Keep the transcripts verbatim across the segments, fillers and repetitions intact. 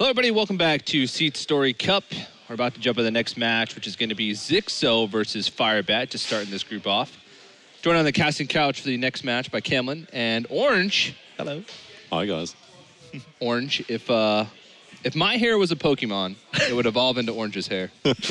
Hello, everybody. Welcome back to Seat Story Cup. We're about to jump into the next match, which is going to be Zixo versus Firebat, just starting this group off. Joined on the casting couch for the next match by Camlin and Orange. Hello. Hi, guys. Orange, if uh, if my hair was a Pokemon, it would evolve into Orange's hair.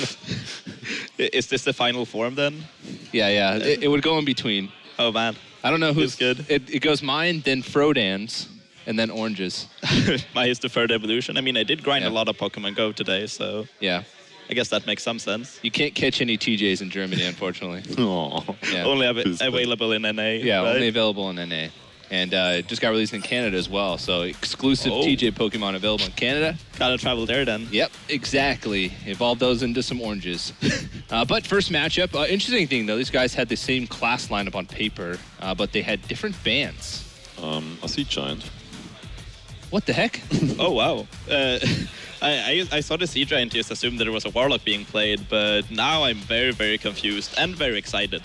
Is this the final form then? Yeah, yeah. It, it would go in between. Oh man. I don't know who's It's good. It, it goes mine, then Frodan's, and then Orange's. My is the third evolution. I mean, I did grind Yeah. a lot of Pokemon Go today, so Yeah. I guess that makes some sense. You can't catch any T Js in Germany, unfortunately. Aww. Yeah. Only av Feels bad. available in N A. Yeah, right? only available in N A. And uh, it just got released in Canada as well. So exclusive Oh. T J Pokemon available in Canada. Gotta travel there then. Yep, exactly. Evolve those into some oranges. uh, but first matchup, uh, interesting thing though, these guys had the same class lineup on paper, uh, but they had different bands. Um, a sea giant. What the heck? Oh wow. Uh, I, I I saw the Sea Giant, just assumed that there was a Warlock being played, but now I'm very very confused and very excited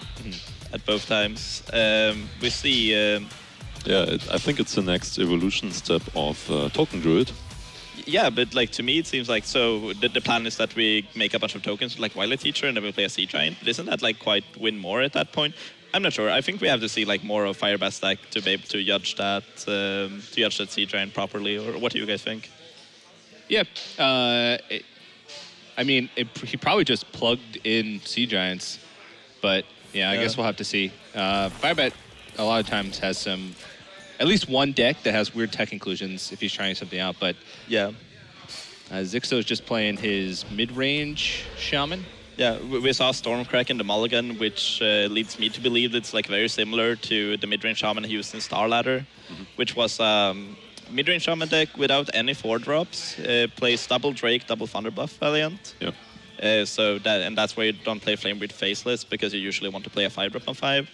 at both times. Um, we see. Um, Yeah, it, I think it's the next evolution step of uh, Token Druid. Yeah, but like to me it seems like so the, the plan is that we make a bunch of tokens like Violet Teacher and then we play a Sea Giant. But isn't that like quite win more at that point? I'm not sure. I think we have to see like more of Firebat stack to be able to judge that um, to judge that Sea Giant properly. Or what do you guys think? Yeah, uh, it, I mean, it, he probably just plugged in Sea Giants, but yeah, I Yeah. guess we'll have to see. Uh, Firebat a lot of times has some, at least one deck that has weird tech inclusions if he's trying something out, but Yeah, uh, Zixo's just playing his mid-range Shaman. yeah. We, we saw Stormcrack in the Mulligan, which uh, leads me to believe it's like very similar to the mid-range Shaman he used in Star Ladder, Mm-hmm. which was um, mid-range Shaman deck without any four drops. Uh, plays double Drake, double Thunderbuff Valiant. Yeah. Uh, so that and that's why you don't play Flamebreed Faceless, because you usually want to play a five drop on five.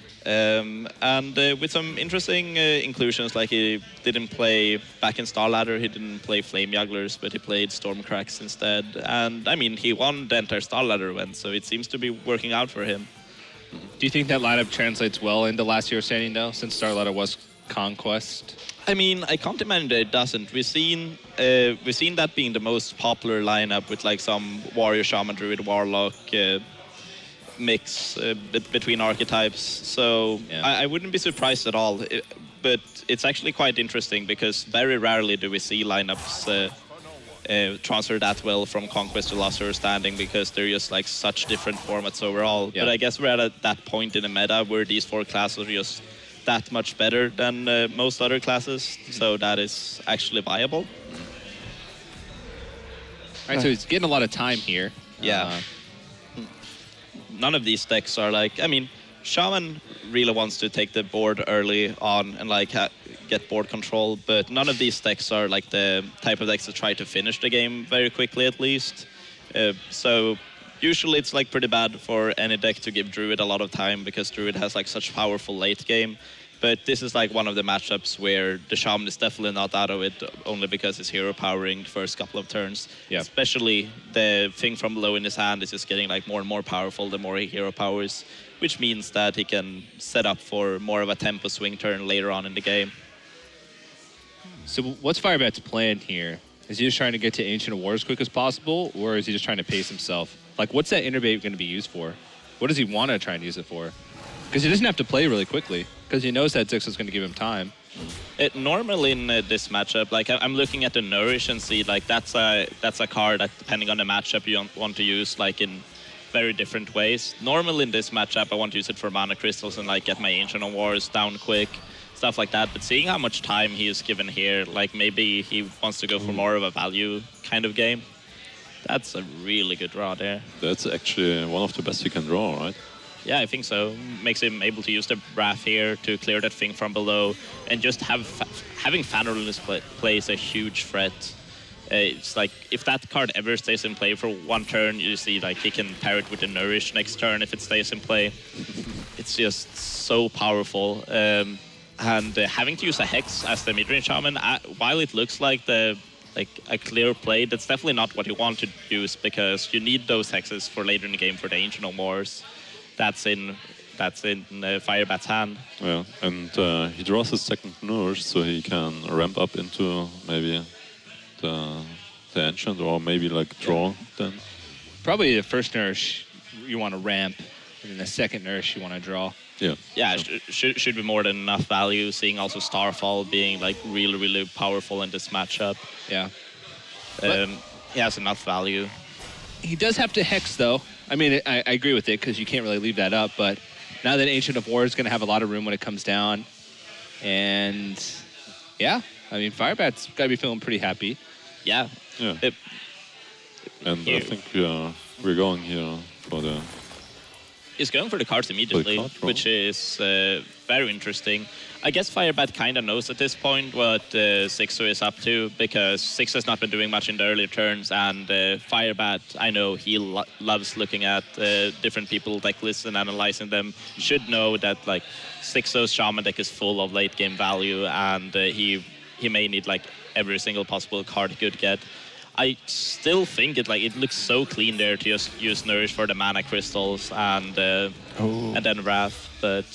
Um, and uh, with some interesting uh, inclusions, like he didn't play back in Star Ladder, he didn't play Flame Jugglers, but he played Stormcracks instead. And I mean, he won the entire Star Ladder event, so it seems to be working out for him. Do you think that lineup translates well into last year's standing, though, since Star Ladder was Conquest? I mean, I can't imagine that it doesn't. We've seen uh, we've seen that being the most popular lineup with like some Warrior, Shaman, Druid, Warlock uh, mix uh, bet- between archetypes. So Yeah. I-, I wouldn't be surprised at all. It, but it's actually quite interesting because very rarely do we see lineups uh, uh, transfer that well from Conquest to Last Hero Standing, because they're just like such different formats overall. Yeah. But I guess we're at that point in the meta where these four classes are just that much better than uh, most other classes, so that is actually viable. All right, so he's getting a lot of time here. Yeah. Uh, None of these decks are like, I mean, Shaman really wants to take the board early on and like ha- get board control, but none of these decks are like the type of decks that try to finish the game very quickly at least. Uh, so usually it's like pretty bad for any deck to give Druid a lot of time, because Druid has like such powerful late game. But this is like one of the matchups where the Shaman is definitely not out of it, only because it's hero powering the first couple of turns. Yeah. Especially the thing from below in his hand is just getting like more and more powerful the more he hero powers, which means that he can set up for more of a tempo swing turn later on in the game. So what's Firebat's plan here? Is he just trying to get to Ancient War as quick as possible, or is he just trying to pace himself? Like, what's that Innerbait going to be used for? What does he want to try and use it for? Because he doesn't have to play really quickly, because he knows that Zix is going to give him time. It, normally in uh, this matchup, like I- I'm looking at the Nourish and see like that's a that's a card that depending on the matchup you want- want to use like in very different ways. Normally in this matchup I want to use it for mana crystals and like get my Ancient of Wars down quick, stuff like that. But seeing how much time he is given here, like maybe he wants to go for more of a value kind of game. That's a really good draw there. That's actually one of the best you can draw, right? Yeah, I think so. Makes him able to use the Wrath here to clear that thing from below, and just have fa- having Fanaral in this play, play is a huge threat. Uh, it's like if that card ever stays in play for one turn, you see like he can pair it with the Nourish next turn if it stays in play. It's just so powerful. Um, and uh, having to use a Hex as the mid-range Shaman, uh, while it looks like the like a clear play, that's definitely not what you want to use, because you need those Hexes for later in the game for the Ancient of Wars. That's in that's in uh, Firebat's hand. Yeah, and uh, he draws his second Nourish, so he can ramp up into maybe the the enchant, or maybe like draw then. Probably the first nourish you want to ramp, and then the second nourish you want to draw. Yeah. Yeah, So- it sh- should should be more than enough value. Seeing also Starfall being like really really powerful in this matchup. Yeah. But- Um, he has enough value. He does have to hex, though. I mean, I, I agree with it because you can't really leave that up. But now that Ancient of War is going to have a lot of room when it comes down, and yeah, I mean, Firebat's got to be feeling pretty happy. Yeah. Yeah. It- And I you- think we are we're going here for the He's going for the cards immediately, card draw. which is uh, very interesting. I guess Firebat kind of knows at this point what uh, Sixo is up to, because Six has not been doing much in the earlier turns, and uh, Firebat, I know he lo loves looking at uh, different people deck lists and analyzing them, should know that like Sixo's Shaman deck is full of late game value, and uh, he he may need like every single possible card he could get. I still think it like it looks so clean there to just use Nourish for the mana crystals and uh, and then Wrath, but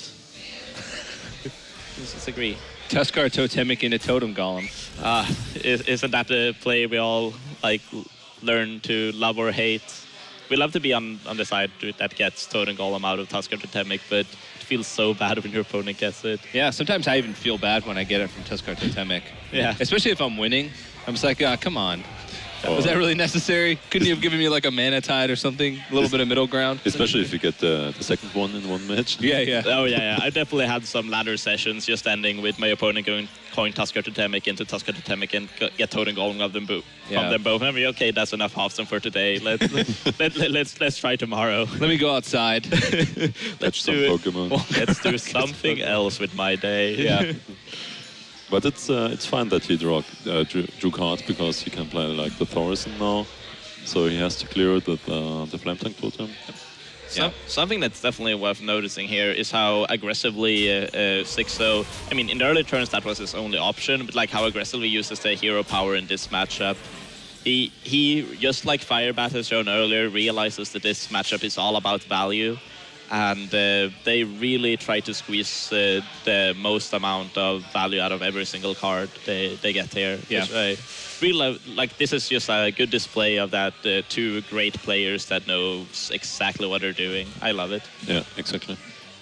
let's disagree. Tuskar Totemic into Totem Golem. Uh, is, isn't that the play we all like l- learn to love or hate? We love to be on, on the side to- that gets Totem Golem out of Tuskar Totemic, but it feels so bad when your opponent gets it. Yeah, sometimes I even feel bad when I get it from Tuskar Totemic. Yeah. Especially if I'm winning. I'm just like, ah, come on. Oh. Was that really necessary? Couldn't you have given me like a Mana Tide or something? A little bit of middle ground? especially if you get the, the second one in one match. Yeah, yeah. Oh yeah, yeah. I definitely had some ladder sessions just ending with my opponent going coin Tuskar Totemic into Tuskar Totemic and go- get Totem Golem of them, bo- Yeah. from them both. And I'm like, okay, that's enough Hearthstone for today. Let's let, let, let's let's try tomorrow. Let me go outside. Let's some do it. Pokemon. Let's do something else with my day. Yeah. But it's uh, it's fine that he draw, uh, drew, drew cards, because he can play like the Thorison now, so he has to clear it with uh, the Flame Tank Totem. So, Yeah. Something that's definitely worth noticing here is how aggressively uh, uh, Sixo, I mean, in the early turns that was his only option, but like how aggressively he uses the hero power in this matchup. He, he just like Firebat has shown earlier, realizes that this matchup is all about value, and uh, they really try to squeeze uh, the most amount of value out of every single card they, they get here. Yeah. Which I really love, like this is just a good display of that uh, two great players that knows exactly what they're doing. I love it. Yeah, exactly.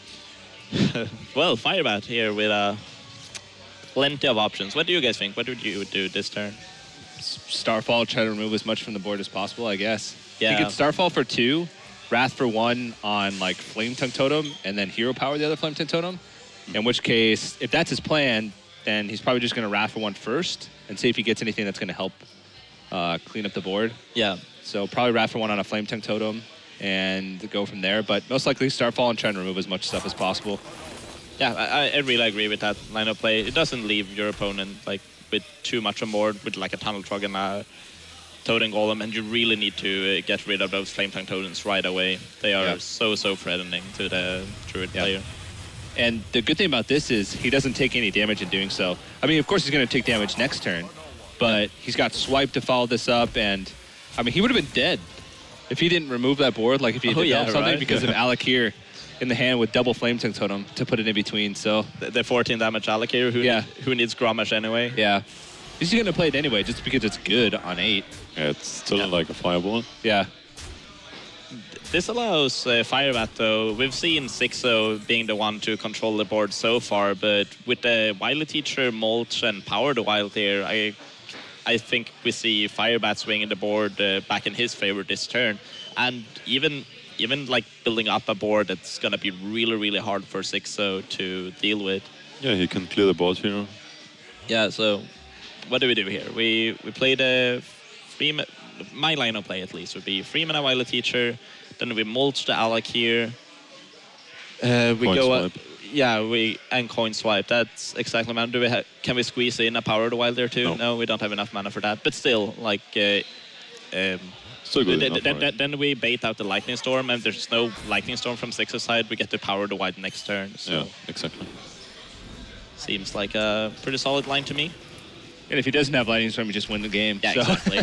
Well, Firebat here with uh, plenty of options. What do you guys think? What would you do this turn? Starfall, try to remove as much from the board as possible, I guess. Yeah. You get Starfall for two, Wrath for one on like Flame Tongue Totem, and then Hero Power the other Flame Tongue Totem. In which case, if that's his plan, then he's probably just going to Wrath for one first and see if he gets anything that's going to help uh, clean up the board. Yeah. So probably Wrath for one on a Flame Tongue Totem and go from there. But most likely Starfall and try and remove as much stuff as possible. Yeah, I, I really agree with that line of play. It doesn't leave your opponent like with too much on board with like a Tunnel Trog and a Totem Golem, and you really need to uh, get rid of those Flame Tongue Totems right away. They are Yeah. so, so threatening to the Druid Yeah. player. And the good thing about this is he doesn't take any damage in doing so. I mean, of course he's going to take damage next turn, but he's got Swipe to follow this up, and I mean, he would have been dead if he didn't remove that board, like if he had Oh, yeah, developed something right. because of Alakir in the hand with double Flame Tongue Totem to put it in between. So, The, the fourteen damage Alakir, who, Yeah. need, who needs Grommash anyway. yeah. He's going to play it anyway just because it's good on eight. Yeah, it's still Yeah. like a fireball. Yeah. This allows uh, Firebat, though. We've seen Sixo being the one to control the board so far, but with the Wily Teacher, Mulch, and Power the Wild here, I I think we see Firebat swinging the board uh, back in his favor this turn. And even even like building up a board that's going to be really, really hard for Sixo to deal with. Yeah, he can clear the board here. Yeah, so what do we do here? We we play the free ma- my line of play at least would be free mana Wily Teacher, then we mulch the Alakir. Uh, we Coin go uh, swipe. yeah, we and coin swipe. That's exactly mana. Do we ha- can we squeeze in a Power of the Wild there too? No. we don't have enough mana for that. But still, like uh, um, Still good th- enough, th- right? th- then we bait out the Lightning Storm, and if there's no Lightning Storm from Six's side, we get the Power of the Wild next turn. So Yeah, exactly. seems like a pretty solid line to me. And if he doesn't have Lightning Storm, you just win the game. Yeah, So- exactly.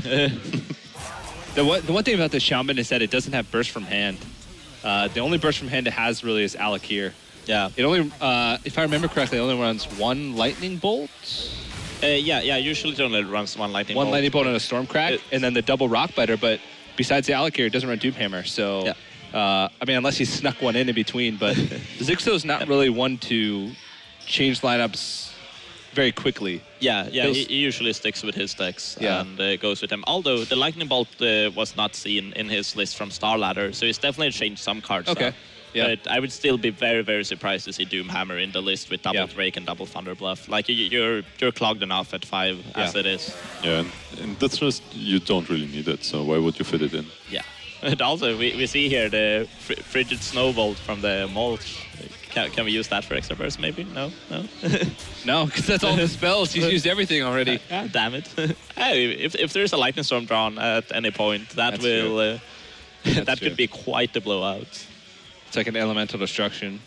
The one, the one thing about the Shaman is that it doesn't have Burst from Hand. Uh, the only Burst from Hand it has really is Alakir. yeah. It only, uh, if I remember correctly, it only runs one Lightning Bolt. Uh, yeah, yeah. Usually it only runs one lightning One bolt. lightning bolt and a Stormcrack, It- and then the double Rock Biter. But besides the Alakir, it doesn't run Doomhammer. So, Yeah. uh, I mean, unless he snuck one in in between. But Zixo's not really one to change lineups very quickly. Yeah, yeah. He'll He, s- he usually sticks with his decks Yeah. and uh, goes with them. Although the lightning bolt uh, was not seen in his list from Star Ladder, so he's definitely changed some cards. Okay. now. Yeah. But I would still be very, very surprised to see Doomhammer in the list with double Yeah. Drake and double Thunder Bluff. Like you, you're you're clogged enough at five as Yeah. it is. Yeah, and, and that's just you don't really need it. So why would you fit it in? Yeah. And also we, we see here the fr- frigid snowbolt from the mulch. Can, can we use that for extra burst? Maybe no, no. No, because that's all the spells. He's used everything already. Ah, damn it. Hey, if, if there's a lightning storm drawn at any point, that That's will uh, that That's could true. be quite the blowout. It's like an elemental destruction.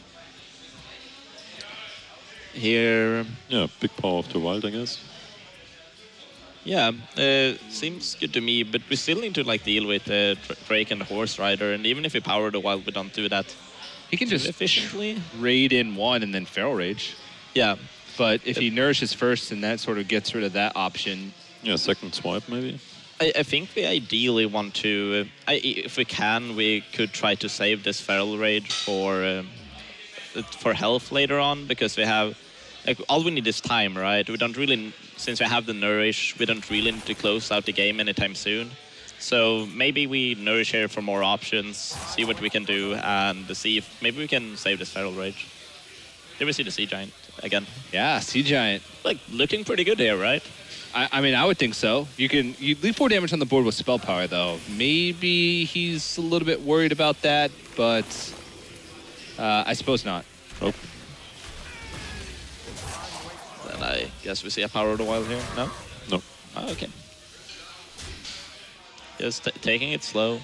Here, Yeah, big power of the wild, I guess. yeah, uh, seems good to me, but we still need to like deal with uh, Dra- Drake and the Horse Rider, and even if we power the wild, we don't do that He can just efficiently. raid in one and then Feral Rage. Yeah, But if he nourishes first, then that sort of gets rid of that option. Yeah, second swipe maybe. I, I think we ideally want to, uh, I, if we can, we could try to save this Feral Rage for um, for health later on, because we have, like, all we need is time, right? We don't really, since we have the Nourish, we don't really need to close out the game anytime soon. So maybe we Nourish here for more options, see what we can do, and see if maybe we can save this Feral Rage. Did we see the Sea Giant again? Yeah, Sea Giant. Like, looking pretty good here, right? I, I mean, I would think so. You can you leave four damage on the board with spell power, though. Maybe he's a little bit worried about that, but uh, I suppose not. Oh, Then I guess we see a Power of the Wild here. No? no. Oh, okay. Just t taking it slow.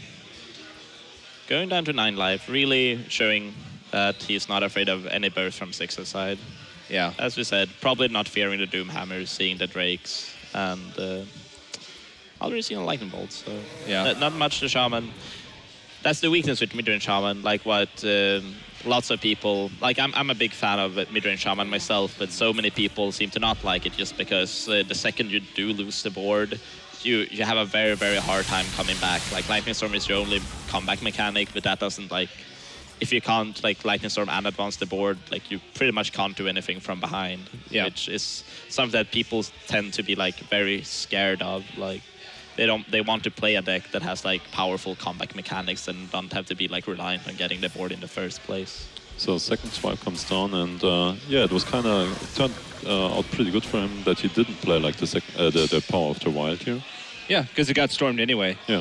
Going down to nine life, really showing that he's not afraid of any burst from Six's side. Yeah. As we said, probably not fearing the Doom Hammers, seeing the Drakes, and uh, already seeing a Lightning Bolt, so Yeah. n- not much to Shaman. That's the weakness with mid-range Shaman, like what um, lots of people, like I'm, I'm a big fan of uh, mid-range Shaman myself, but so many people seem to not like it just because uh, the second you do lose the board, you, you have a very, very hard time coming back. Like Lightning Storm is your only comeback mechanic, but that doesn't like, if you can't like Lightning Storm and advance the board, like you pretty much can't do anything from behind, Yeah. which is something that people tend to be like very scared of. Like they don't, they want to play a deck that has like powerful comeback mechanics and don't have to be like reliant on getting the board in the first place. So second swipe comes down, and uh, yeah, it was kind of it turned uh, out pretty good for him that he didn't play like the sec uh, the, the power of the wild here. Yeah, because it got stormed anyway. Yeah.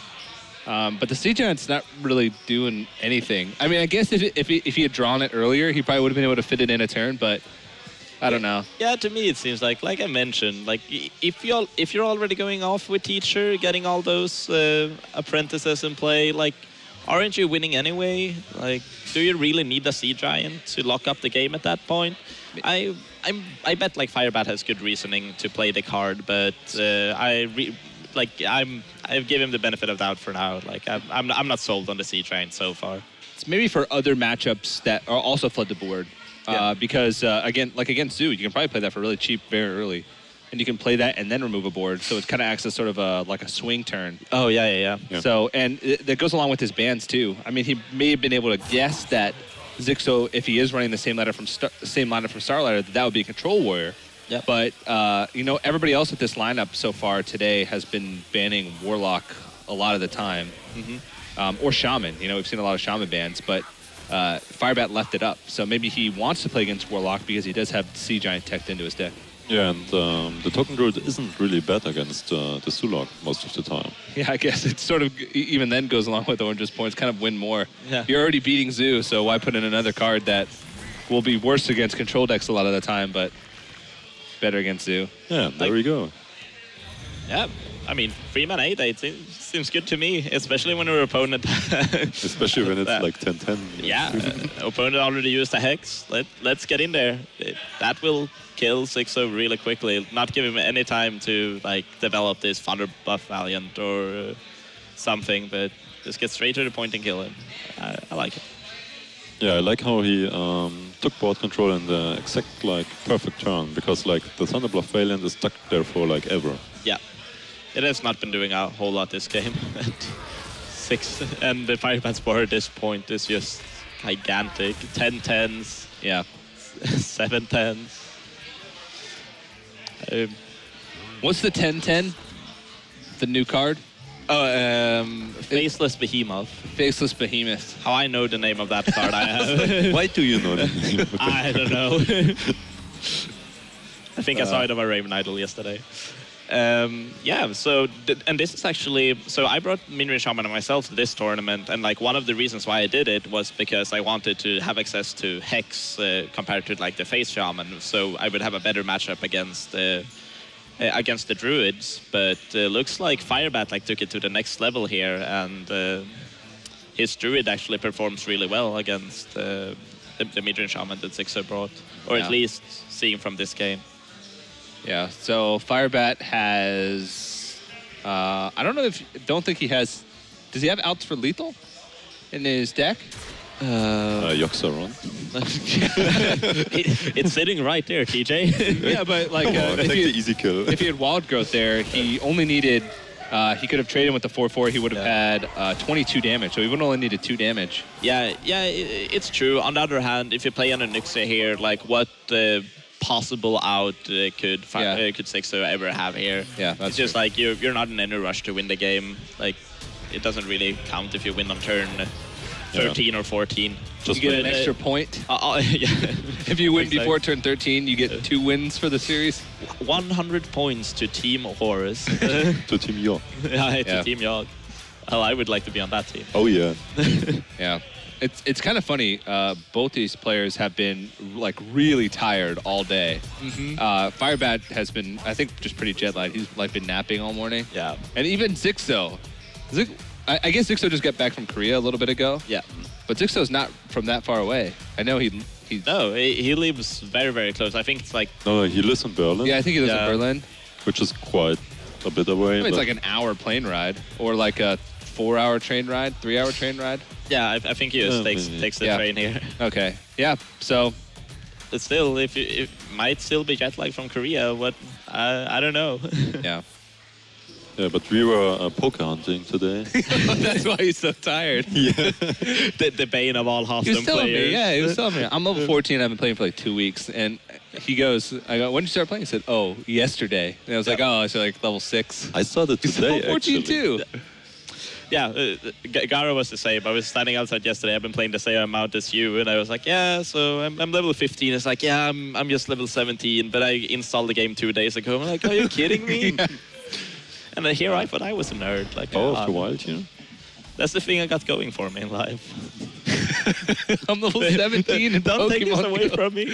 Um, but the Sea Giant's not really doing anything. I mean, I guess if, it, if, he, if he had drawn it earlier, he probably would have been able to fit it in a turn, but I don't know. Yeah, to me it seems like, like I mentioned, like i- if you're if you're already going off with Teacher, getting all those uh, apprentices in play, like aren't you winning anyway? Like, do you really need a Sea Giant to lock up the game at that point? I I'm I bet like Firebat has good reasoning to play the card, but uh, I re like I'm I've given him the benefit of doubt for now. Like I'm I'm, I'm not sold on the Sea Giant so far. It's maybe for other matchups that are also flood the board. Uh, Yeah. because, uh, again, like against Zoo, you can probably play that for really cheap very early. And you can play that and then remove a board, so it kind of acts as sort of a, like a swing turn. Oh yeah yeah yeah. Yeah. So, and it, that goes along with his bans too. I mean, he may have been able to guess that Zixo, if he is running the same ladder from Star, same lineup from Starlighter, that that would be a Control Warrior. Yep. But uh, you know, everybody else with this lineup so far today has been banning Warlock a lot of the time, um, or Shaman. You know, we've seen a lot of Shaman bans, but uh, Firebat left it up. So maybe he wants to play against Warlock because he does have Sea Giant teched into his deck. Yeah, and um, the token druid isn't really bad against uh, the Sulok most of the time. Yeah, I guess it sort of e- even then goes along with Orange's points, kind of win more. Yeah. You're already beating Zoo, so why put in another card that will be worse against control decks a lot of the time, but better against Zoo? Yeah, there Like- we go. Yeah, I mean, three man eight, it seems, seems good to me, especially when our opponent. Especially when it's that- like ten ten. Yeah, uh, opponent already used a hex. Let let's get in there. It, that will kill Sixo really quickly. Not give him any time to like develop this Thunder Buff Valiant or uh, something, but just get straight to the point and kill him. I, I like it. Yeah, I like how he um, took board control in the exact like perfect turn because like the Thunderbluff Valiant is stuck there for like ever. Yeah, it has not been doing a whole lot this game. Six and the Firebat's board at this point is just gigantic. Ten tens, Yeah. seven tens. Um, What's the ten ten? The new card? oh, um, Faceless Behemoth. Faceless Behemoth. How I know the name of that card I have. Why do you know that? I don't know. I think I saw it on my Raven Idol yesterday. Um, yeah, so, th- and this is actually, so I brought Minrin Shaman and myself to this tournament, and like one of the reasons why I did it was because I wanted to have access to Hex uh, compared to like the Face Shaman, so I would have a better matchup against uh, uh, against the Druids, but uh, looks like Firebat like took it to the next level here, and uh, his Druid actually performs really well against uh, the, the Minrin Shaman that Zixo brought, or Yeah. at least seeing from this game. Yeah, so Firebat has... Uh, I don't know if... Don't think he has... Does he have outs for lethal in his deck? Uh, Yoxaron. It- it's sitting right there, T J. Yeah, but like... Come Uh, on, if, take he, the easy kill. if he had Wild Growth there, he only needed... Uh, he could have traded with the four four. He would have Yeah. had uh, twenty-two damage, so he would have only needed two damage. yeah, yeah, i- it's true. On the other hand, if you play on a Nyxia here, like what uh, possible out uh, could fi- Yeah. uh, could Sixo ever have here? Yeah, that's it's just true. like you're you're not in any rush to win the game. Like it doesn't really count if you win on turn thirteen or fourteen. Just You get win. an extra point. Uh, uh, yeah. If you win Exactly. before turn thirteen, you get two wins for the series. one hundred points to Team Horus. to Team York. yeah, to Yeah. Team Yogg. Well, I would like to be on that team. Oh yeah. Yeah. It's it's kind of funny. Uh, both these players have been like really tired all day. Uh, Firebat has been, I think, just pretty jet lagged. He's like been napping all morning. Yeah. And even Zixo. Zix, I, I guess Zixo just got back from Korea a little bit ago. Yeah. But Zixo's not from that far away. I know he he. No, he, he lives very, very close. I think it's like, No, no, he lives in Berlin, Yeah, I think he lives Yeah. in Berlin. which is quite a bit away. I mean, it's but- like an hour plane ride or like a four-hour train ride, three-hour train ride. yeah, I, I think he just Oh, takes, maybe. takes the Yeah. train here. Okay. Yeah. So But still, if you, it might still be jet lag from Korea, what, I, I don't know. yeah. Yeah, but we were uh, poker hunting today. That's why he's so tired. yeah. the, the bane of all He Hearthstone was telling players. me, yeah, he was telling me. I'm level fourteen. I've been playing for like two weeks, and he goes, "I go, when did you start playing?" He said, "Oh, yesterday." And I was like, "Oh, so like level six." I started He's today, level fourteen actually. too. Yeah, uh, G- Gara was the same. I was standing outside yesterday. I've been playing the same amount as you, and I was like, yeah, so I'm, I'm level fifteen. It's like, yeah, I'm, I'm just level seventeen, but I installed the game two days ago. I'm like, are you kidding me? Yeah. And then here I thought I was a nerd. Like, Oh, uh, after wild, you know? that's the thing I got going for me in life. I'm level seventeen in Don't take this Pokemon away Go. from me.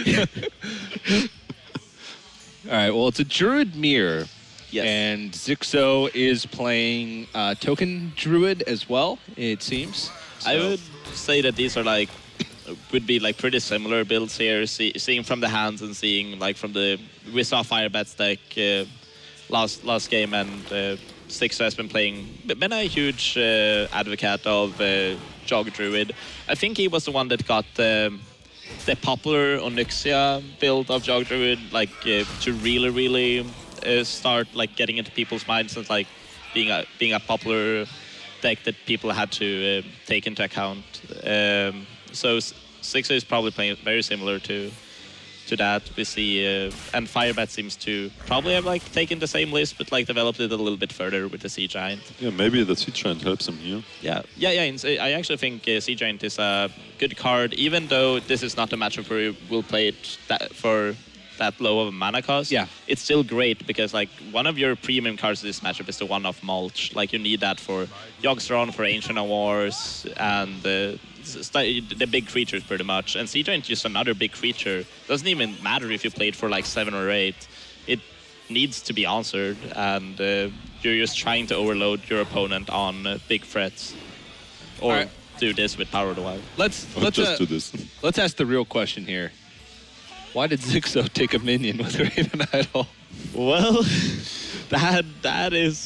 All right, well, it's a Druid Mirror. Yes. And Zixo is playing uh, Token Druid as well, it seems. I So- would say that these are like would be like pretty similar builds here. See, seeing from the hands and seeing like from the we saw Firebat's deck uh, last last game, and uh, Sixo has been playing. Been a huge uh, advocate of uh, Jog Druid. I think he was the one that got um, the popular Onyxia build of Jog Druid, like uh, to really really uh, start like getting into people's minds and like being a being a popular deck that people had to uh, take into account. Um, so S- Sixo is probably playing very similar to to that. We see, uh, and Firebat seems to probably have like taken the same list, but like developed it a little bit further with the Sea Giant. Yeah, maybe the Sea Giant helps him here. Yeah, yeah, yeah. and I actually think uh, Sea Giant is a good card, even though this is not a matchup where you will play it that, for that low of a mana cost. Yeah. It's still great because like one of your premium cards in this matchup is the one off Mulch. Like you need that for Yogg-Saron, for Ancient of Wars, and uh, st- the big creatures pretty much. And Sea Giant is just another big creature. Doesn't even matter if you played for like seven or eight. It needs to be answered, and uh, you're just trying to overload your opponent on uh, big threats. Or All right. do this with Power of the Wild. Let's Or let's just uh, do this. let's ask the real question here. Why did Zixo take a minion with Raven Idol? Well, that that is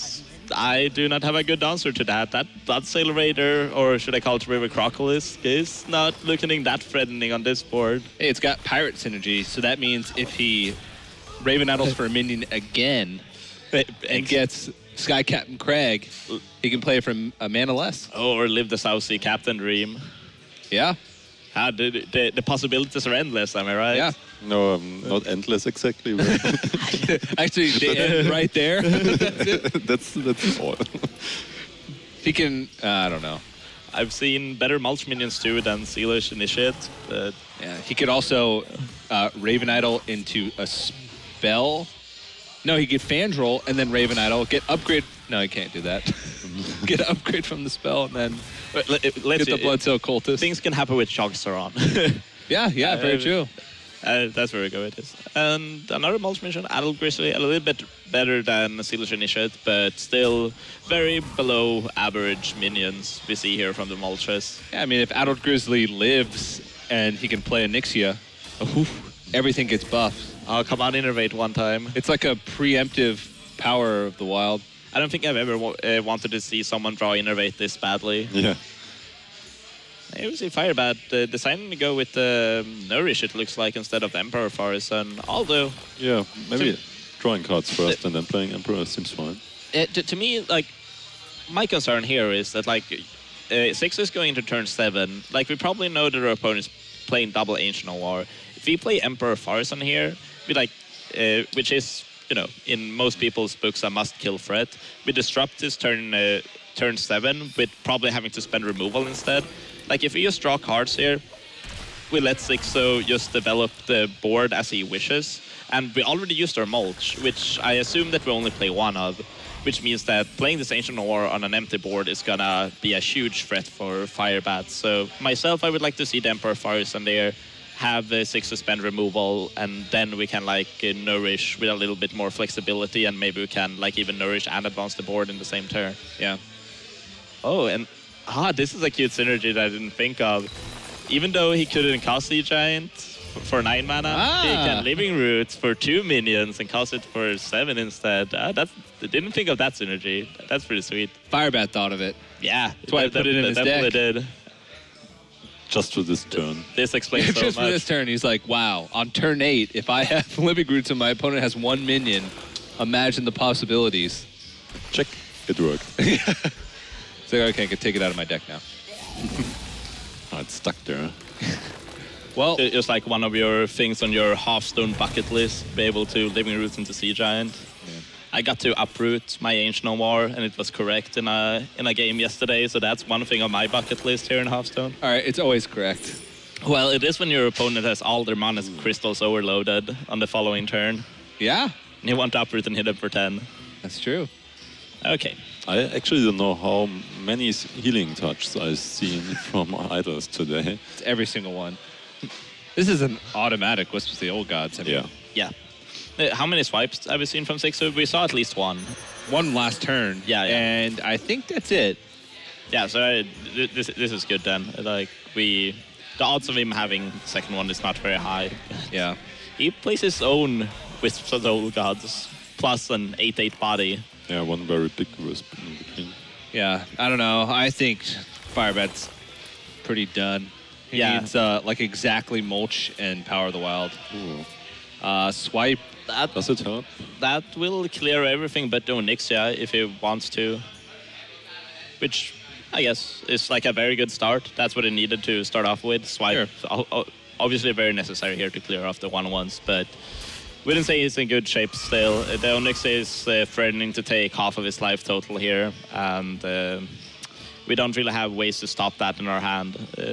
I do not have a good answer to that. That Bloodsail Raider, or should I call it River Crocolisk, is not looking that threatening on this board. Hey, it's got pirate synergy, so that means if he Raven Idles for a minion again and gets Sky Captain Craig, he can play from a mana less. Oh, or live the South Sea Captain dream. Yeah. Ah, the, the, the possibilities are endless, am I right? Yeah. No, um, not endless exactly. but Actually, the end right there. That's it. that's that's all. He can, uh, I don't know. I've seen better mulch minions too than Sealish Initiate, but Yeah, he could also uh, Raven Idol into a spell. No, he could Fandral and then Raven Idol, get upgrade. No, he can't do that. Get upgrade from the spell and then but let, let's get the Bloodsail Cultist. Things can happen with Jogsaron. Yeah, yeah, very Uh, true. Uh, that's very good. It is. And another mulch mission, Adult Grizzly, a little bit better than Sealish Initiate, but still very below average minions we see here from the mulches. Yeah, I mean, if Adult Grizzly lives and he can play a Nixia, everything gets buffed. Oh, come on, innervate one time. It's like a preemptive power of the wild. I don't think I've ever wa- uh, wanted to see someone draw innervate this badly. Yeah. I would say Firebat uh, deciding to go with uh, Nourish, it looks like, instead of the Emperor Forest. And although, Yeah, maybe drawing cards first and then playing Emperor seems fine. uh, to, to me, like, my concern here is that, like, uh, six is going to turn seven. Like, we probably know that our opponent's playing double Ancient War. If we play Emperor Forest on here, we like, uh, which is, you know, in most people's books, a must-kill threat. We disrupt this turn uh, turn seven with probably having to spend removal instead. Like, if we just draw cards here, we let Sixo just develop the board as he wishes. And we already used our mulch, which I assume that we only play one of, which means that playing this Ancient War on an empty board is gonna be a huge threat for Firebat. So myself, I would like to see the Emperor Forest on there, have the six suspend removal, and then we can like uh, nourish with a little bit more flexibility, and maybe we can like even nourish and advance the board in the same turn. Yeah. Oh, and ah, this is a cute synergy that I didn't think of. Even though he couldn't cast Sea Giant f- for nine mana, Ah. he can Living Roots for two minions and cast it for seven instead. Ah, that's I didn't think of that synergy. That's pretty sweet. Firebat thought of it. Yeah, That's why I put it in his definitely deck. did. Just for this turn. This explains so Just for much. this turn, he's like, wow, on turn eight, if I have Living Roots and my opponent has one minion, imagine the possibilities. Check. It worked. So, okay, I can take it out of my deck now. Oh, it's stuck there. Well, Ju- Just like one of your things on your half-stone bucket list, be able to Living Roots into Sea Giant. I got to uproot my Ancient War, and it was correct in a in a game yesterday, so that's one thing on my bucket list here in Hearthstone. all right, it's always correct. Well, it is when your opponent has all their mana crystals overloaded on the following turn. Yeah, And you want to uproot and hit them for ten. that's true. Okay. I actually don't know how many s- healing touches I've seen from idols today. It's every single one. This is an automatic Wisps of the Old Gods. I mean, Yeah. Yeah. Uh, how many swipes have we seen from six? So we saw at least one. one last turn. Yeah, yeah. And I think that's it. Yeah, so I, th- this this is good then. Like we, the odds of him having the second one is not very high. Yeah. He plays his own Wisps of the Old Gods plus an eight eight body. Yeah, one very big wisp in between. Yeah, I don't know. I think Firebat's pretty done. He Yeah. needs uh, like exactly Mulch and Power of the Wild. Ooh. Uh, swipe. That Does it help? that will clear everything but the Onyxia if he wants to. Which I guess is like a very good start. That's what it needed to start off with. Swipe. Sure. So, o- o- obviously very necessary here to clear off the one ones, but wouldn't say he's in good shape still. Uh, The Onyxia is uh, threatening to take half of his life total here, and uh, we don't really have ways to stop that in our hand. Uh,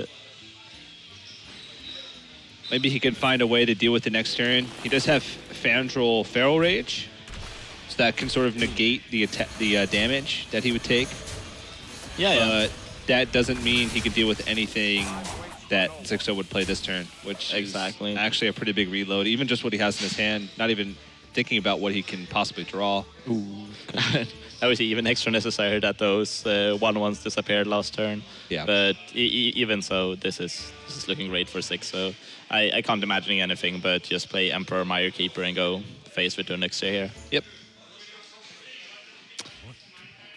Maybe he could find a way to deal with the next turn. He does have Fandral Feral Rage, so that can sort of negate the atta- the uh, damage that he would take. yeah, yeah. But that doesn't mean he could deal with anything that Zixo would play this turn, which Exactly. is actually a pretty big reload. Even just what he has in his hand, not even thinking about what he can possibly draw. That was even extra necessary that those uh, one ones disappeared last turn. Yeah. But e- e- even so, this is this is looking great for six. So I, I can't imagine anything but just play Emperor Mire Keeper and go face with Onyxia here. Yep.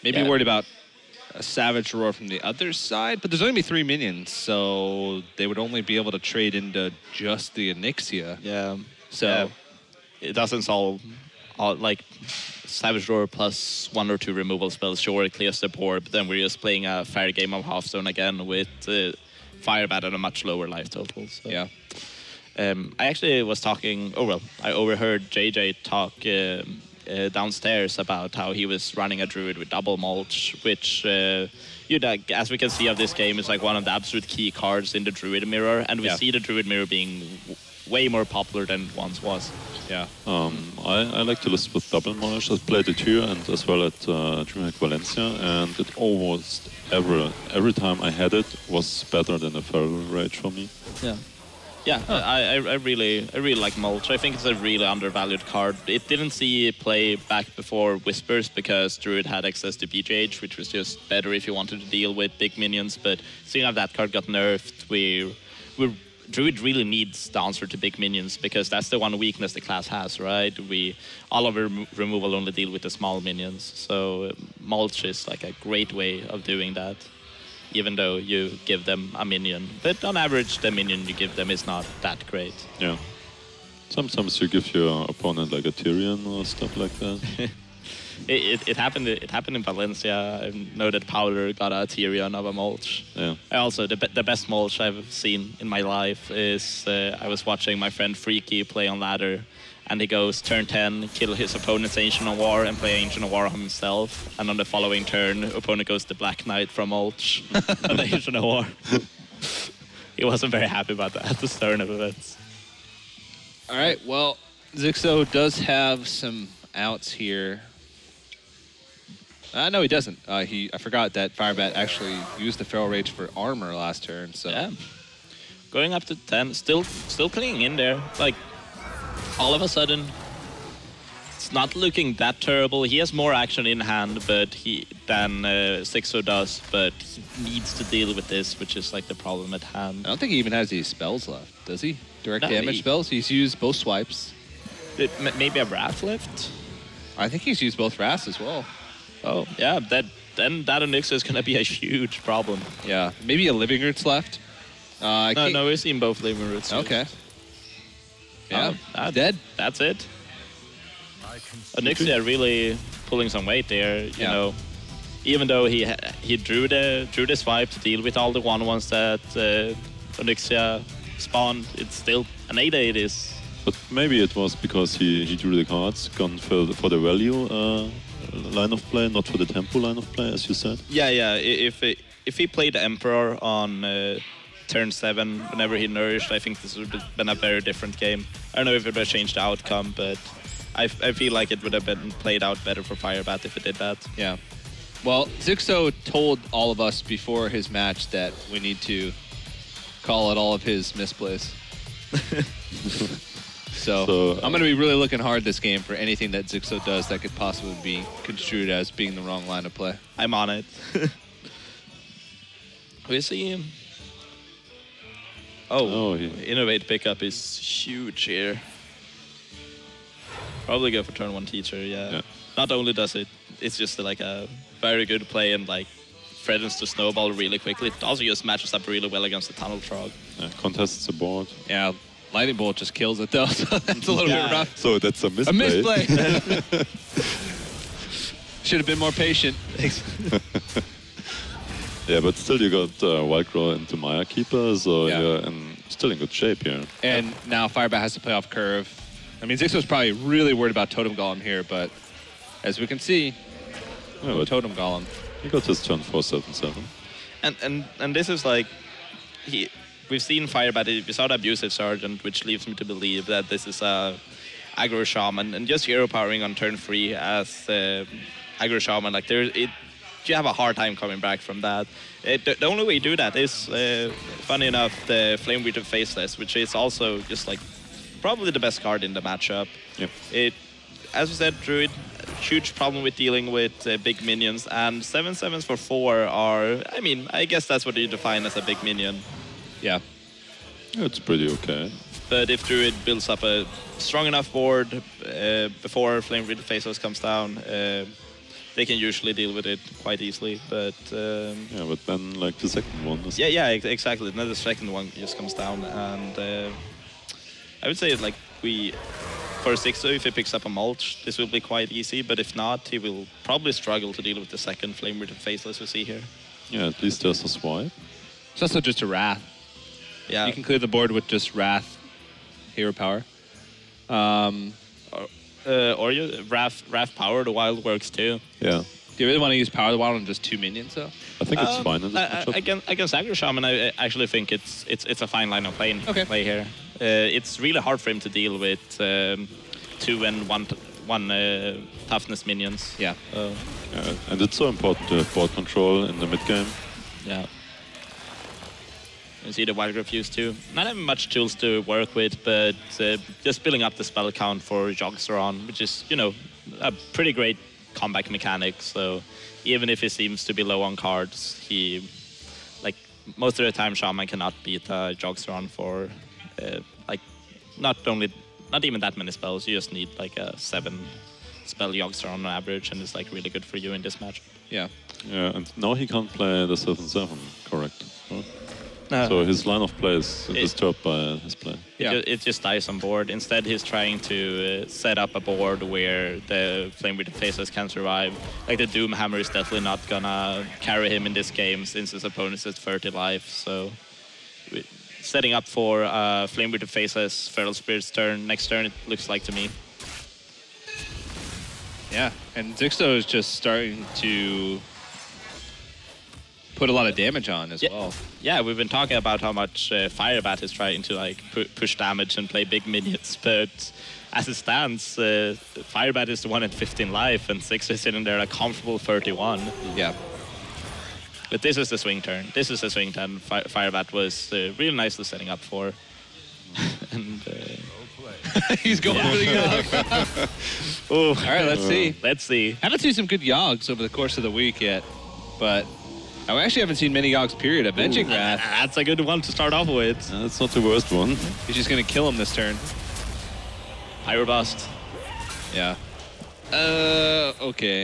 Maybe Yeah. worried about a Savage Roar from the other side, but there's only be three minions, so they would only be able to trade into just the Onyxia. Yeah. So Yeah. It doesn't solve all, like Savage Roar plus one or two removal spells. Sure, it clears the board, but then we're just playing a fair game of Hearthstone again with uh, Fire Bat at a much lower life total. So. yeah, Um, I actually was talking. Oh well, I overheard J J talk um, uh, downstairs about how he was running a druid with double mulch, which, uh, you know, as we can see of this game, is like one of the absolute key cards in the druid mirror, and we Yeah. see the druid mirror being w- way more popular than it once was. yeah. Um, I, I like to list with double mulch. I've played it here and as well at uh, DreamHack Valencia, and it almost ever, every time I had it, was better than a Feral Rage for me. Yeah. Yeah, I, I, I really I really like Mulch. I think it's a really undervalued card. It didn't see play back before Whispers because Druid had access to B G H, which was just better if you wanted to deal with big minions. But seeing how that card got nerfed, we we Druid really needs the answer to big minions because that's the one weakness the class has, right? We all of our remo- removal only deal with the small minions, so uh, Mulch is like a great way of doing that. Even though you give them a minion. But on average, the minion you give them is not that great. Yeah. Sometimes you give your opponent like a Tyrion or stuff like that. It, it, it happened It happened in Valencia. I know that Powder got a Tyrion of a mulch. Yeah. I also, the, be- the best mulch I've seen in my life is uh, I was watching my friend Freaky play on ladder. And he goes turn ten, kill his opponent's Ancient of War and play Ancient of War on himself. And on the following turn, opponent goes to Black Knight from Mulch on the Ancient of War. He wasn't very happy about that at the start of events. All right. Well, Zixo does have some outs here. Uh, no, he doesn't. Uh, he I forgot that Firebat actually used the Feral Rage for armor last turn. So Yeah. Going up to ten, still still clinging in there. Like, all of a sudden, it's not looking that terrible. He has more action in hand but he than uh, Zixo does, but he needs to deal with this, which is like the problem at hand. I don't think he even has any spells left, does he? Direct No, damage he- spells. He's used both swipes. It, m- maybe a Wrath left? I think he's used both Wraths as well. Oh, yeah, that then that Onyx is going to be a huge problem. Yeah, maybe a Living Roots left. Uh, I No, can't- no, we've seen both Living Roots. Okay. Yeah, Oh, that- dead. That's it. Onyxia really pulling some weight there, you Yeah. know. Even though he ha- he drew the drew the swipe to deal with all the one ones that uh, Onyxia spawned, it's still an eight eight is. But maybe it was because he, he drew the cards, gone for the, for the value uh, line of play, not for the tempo line of play, as you said. Yeah, yeah. i- If it, if he played Emperor on uh, turn seven, whenever he nourished, I think this would have been a very different game. I don't know if it would have changed the outcome, but I, f- I feel like it would have been played out better for Firebat if it did that. Yeah. Well, Zixo told all of us before his match that we need to call it all of his misplays. so, So, I'm going to be really looking hard this game for anything that Zixo does that could possibly be construed as being the wrong line of play. I'm on it. We see him. Oh, Oh, he- Innovate pickup is huge here. Probably go for turn one teacher, yeah. Yeah. Not only does it, it's just like a very good play and like threatens to snowball really quickly. It also just matches up really well against the Tunnel Trog. Yeah, contests the board. Yeah, Lightning Bolt just kills it though, so that's a little Yeah. bit rough. So that's a misplay. A misplay. Should have been more patient. Yeah, but still you got uh, Wildcraw into Maya Keeper, so Yeah. you're in, still in good shape here. And now Firebat has to play off curve. I mean, Zixo's probably really worried about Totem Golem here, but as we can see, Yeah, no but Totem Golem. he got his turn four seven seven. And and and this is like, he. We've seen Firebat without Abusive Sergeant, which leads me to believe that this is a aggro shaman, and just hero powering on turn three as uh, aggro shaman. Like there, it you have a hard time coming back from that. It, the, the only way you do that is, uh, funny enough, the Flame Breacher Faceless, which is also just like probably the best card in the matchup. Yep. It, as we said, Druid, huge problem with dealing with uh, big minions, and seven sevens for four are, I mean, I guess that's what you define as a big minion. Yeah. Yeah, it's pretty okay. But if Druid builds up a strong enough board uh, before Flame Breacher Faceless comes down, uh, they can usually deal with it quite easily. But um, Yeah, but then like the second one is yeah, yeah, ex- exactly. Then the second one just comes down, and uh, I would say like we for Sixto, if he picks up a mulch, this will be quite easy. But if not, he will probably struggle to deal with the second Flame Rooted Faceless we see here. yeah, at least there's a swipe. It's also just a Wrath. Yeah, You can clear the board with just Wrath, hero power. Um, uh, or you Wrath, Wrath Power, the Wild works too. Yeah, do you really want to use Power of the Wild on just two minions, though? I think it's Um, fine in this I- I- matchup. Against, against Aggro Shaman, I I actually think it's it's it's a fine line of play, Okay. play here. Uh, it's really hard for him to deal with um, two and one t- one uh, toughness minions. Yeah. Uh, Yeah, and it's so important to have board control in the mid game. yeah. You see the Wild Refuse too. Not having much tools to work with, but uh, just building up the spell count for Jogsteron, which is, you know, a pretty great comeback mechanic. So even if he seems to be low on cards, he, like, most of the time Shaman cannot beat uh, Jogsteron for, uh, like, not only, not even that many spells. You just need, like, a seven spell Jogsteron on average, and it's, like, really good for you in this match. Yeah. Yeah, and now he can't play the seven seven, correct? Huh? No. So his line of play is It- disturbed by his play. It, Yeah. ju- it just dies on board. Instead, he's trying to uh, set up a board where the Flame Rooted Faceless can survive. Like the Doom Hammer is definitely not gonna carry him in this game since his opponent's at thirty life. So, we- setting up for uh, Flame Rooted Faceless Feral Spirit's turn next turn, it looks like to me. Yeah. And Zixto is just starting to put a lot of damage on as Yeah. well. Yeah, we've been talking about how much uh, Firebat is trying to like pu- push damage and play big minions, but as it stands, uh, Firebat is the one at fifteen life, and Six is sitting there at a comfortable thirty-one. Yeah. But this is the swing turn. This is the swing turn Fi- Firebat was uh, really nicely setting up for. and uh, He's going for the Yogg. oh, All right, let's see. let's see. Haven't seen some good Yogs over the course of the week yet, but I actually haven't seen many Yogs, period. Avenging Wrath. That's a good one to start off with. Uh, That's not the worst one. He's just going to kill him this turn. Pyrobust. Yeah. Uh, okay.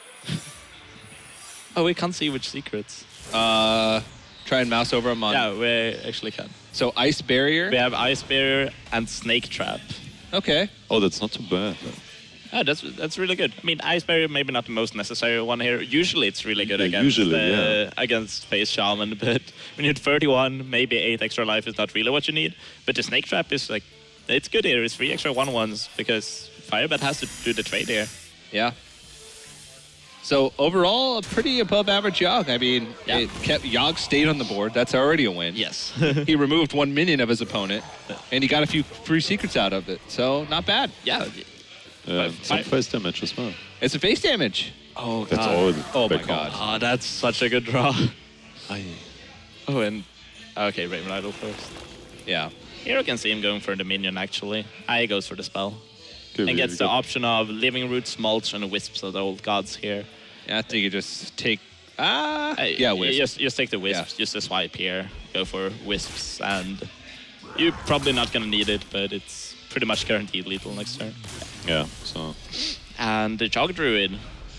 Oh, we can't see which secrets. Uh, try and mouse over him on. Yeah, we actually can. So Ice Barrier. We have Ice Barrier and Snake Trap. Okay. Oh, that's not too bad. Oh, that's that's really good. I mean, Ice Barrier maybe not the most necessary one here. Usually it's really good Yeah, against usually, uh, yeah. against Face Shaman, but when you're thirty-one, maybe eight extra life is not really what you need. But the Snake Trap is like, it's good here. It's three extra one ones because Firebat has to do the trade here. Yeah. So overall, a pretty above average Yogg. I mean, Yeah. it kept Yogg stayed on the board. That's already a win. Yes. He removed one minion of his opponent, and he got a few free secrets out of it. So not bad. yeah. Yeah, But some fi- face damage as well. It's a face damage. Oh That's all. Oh my back god. Oh, that's such a good draw. Oh, and okay, Raven Idol first. Yeah. Here you can see him going for the minion actually. I goes for the spell. Okay, And we- gets we the got- option of Living Roots, Mulch, and Wisps of the Old Gods here. I think you just take. Ah. Uh, yeah. you Wisp. Just, just take the Wisps, just a swipe here. Go for Wisps, and you're probably not going to need it, but it's pretty much guaranteed lethal next turn. Yeah, so And the Jog Druid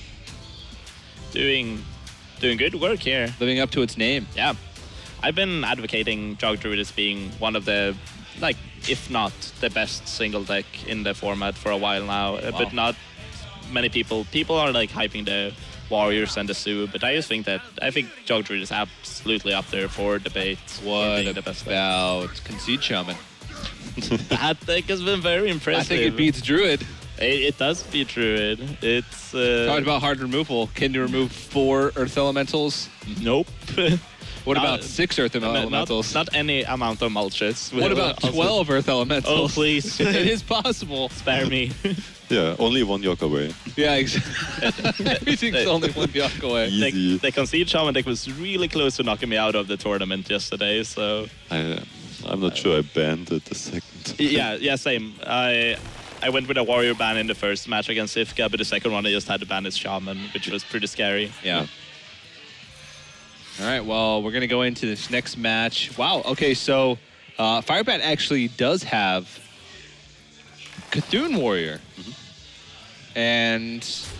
doing doing good work here. Living up to its name. Yeah. I've been advocating Jog Druid as being one of the, like, if not the best single deck in the format for a while now, uh, but not many people. People are, like, hyping the Warriors and the Zoo, but I just think that, I think Jog Druid is absolutely up there for debate. for What being the best deck. about Concede Shaman? That deck has been very impressive. I think it beats Druid. It, it does beat Druid. It's, uh... Talking about hard removal. Can you remove four Earth Elementals? Nope. What Not- about six Earth Not, Elementals? not any amount of mulches. What about Also- twelve Earth Elementals? Oh, please. It is possible. Spare me. yeah, only one Yogg away. Yeah, exactly. Everything's only one block away. the, Easy. the Concede Shaman deck was really close to knocking me out of the tournament yesterday, so... I, uh, I'm not sure I banned it the second. Yeah, yeah, same. I I went with a Warrior ban in the first match against Sivka, but the second one I just had to ban his Shaman, which was pretty scary. Yeah. All right, well, we're going to go into this next match. Wow, okay, so uh, Firebat actually does have Cthulhu Warrior. And